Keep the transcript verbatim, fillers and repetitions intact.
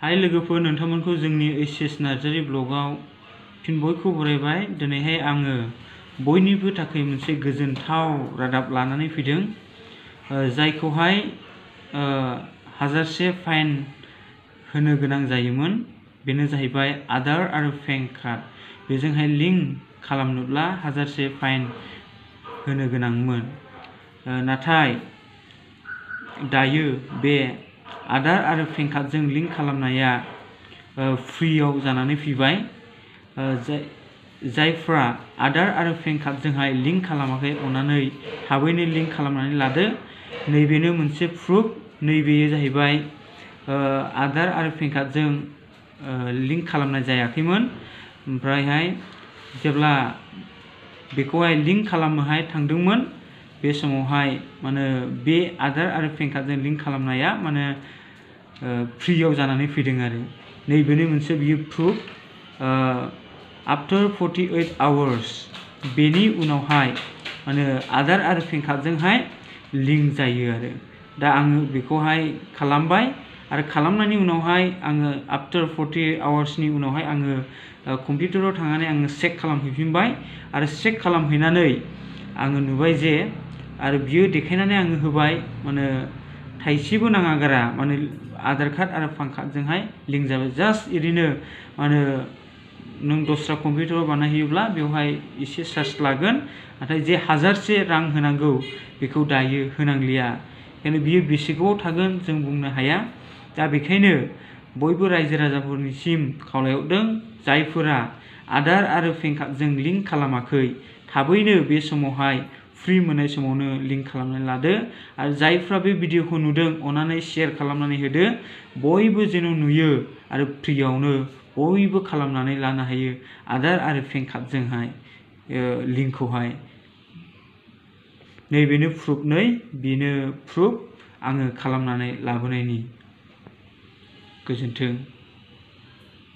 हाय लोगोफोर, नोंथांमोनखौ जोंनि एस नार्जारी ब्लगाव फिन बयखौ बरायबाय। दिनैहाय आङो बयनिबो थाखाय मोनसे गोजोनथाव रादाब लानानै फैदों, जायखौहाय हाजारसे फाइन होनो गोनां जायोमोन। बेनो जाहैबाय आधार आरो पेन कार्ड। बेजोंहाय लिंक खालामनोब्ला हाजारसे फाइन होनो गोनांमोन। नाथाय दायो बे आधार आरो पेन कार्डजों लिंक खालामनाया फ्रियाव जानानै फैबाय। जायफ्रा आधार आरो पेन कार्डजोंहाय लिंक खालामाखै, अन्नानै थाबैनो लिंक खालामनानै लादो। नैबेनो मोनसे प्रुफ। नैबेयो जाहैबाय आधार आरो पेन कार्डजों लिंक खालामनाय जायाखैमोन। ओमफ्रायहाय जेब्ला बेखौहाय लिंक खालामनोहाय थांदोंमोन, बे समावहाय माने बे आधार आरो पेन कार्डजों लिंक खालामनाया माने फ्रियाव जानानै फैदों आरो। नैबेनो मोनसे बियो proof. After forty eight hours बेनि उनावहाय माने आधार आरो पेन कार्डजोंहाय लिंक जायो आरो। दा आङो बेखौहाय खालामबाय आरो खालामनायनि उनावहाय आङो आफ्टार फर्टी एट आवार्सनि उनावहाय आङो कम्पिउटाराव थांनानै आङो चेक खालामहैफिनबाय आरो चेक खालामहैनानै आङो नुबाय जे आरो बियो देखायनानै आङो होबाय, माने थाइसेबो नाङा गारा, माने आधार कार्ड आरो पान कार्डजोंहाय लिंक जाबाय। जास्ट ओरैनो माने नों दस्रा कम्पिउटाराव बानायहैयोब्ला बेवहाय एसे चार्ज लागोन, नाथाय जे हाजारसे रां होनांगौ बेखौ दायो होनांलिया। बेखायनो बियो बेसे गोबाव थागोन जों बुंनो हाया। दा बेखायनो बयबो रायजो राजाफोरनिसिम खावलायहरदों, जायफोरा आधार आरो पेन कार्डजों लिंक खालामाखै, थाबैनो बे समावहाय फ्रि मोननाय समावनो लिंक खालामनानै लादो। आरो जायफ्रा बे भिडिअखौ नुदों, अन्नानै शेयार खालामनानै होदो। बयबो जेन' नुयो आरो फ्रियावनो बयबो खालामनानै लानो हायो आधार आरो पेन कार्डजोंहाय लिंकखौहाय। नैबेनो प्रुफ। नै बेनो प्रुफ आङो खालामनानै लाबोनायनि। गोजोन्थों।